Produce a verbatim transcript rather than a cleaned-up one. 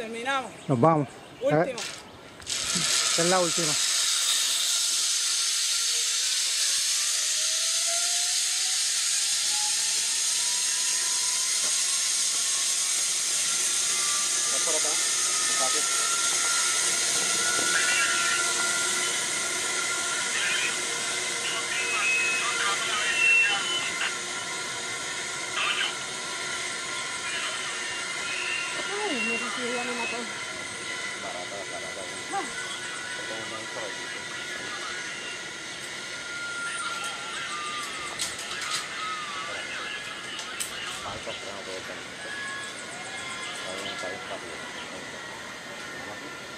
terminamos. Nos vamos. Último. Esta es la última. Por acá, fácil. Ay, me fastidia, me mató. Barata, barata. Ah. Tengo una por aquí. Ay, compramos todo el camino. Está bien, está bien, rápido.